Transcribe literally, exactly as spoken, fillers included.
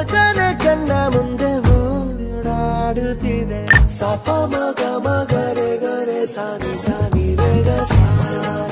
ಕನೆ ಕಣ್ಣ ಮುಂದೆ ಓಡಾಡುತ್ತಿದೆ. ಸಪ ಮಗ ಮಗರೆ ಗರೆ ಸಾನಿ ಸಾನಿ ರೇಗ ಸಾ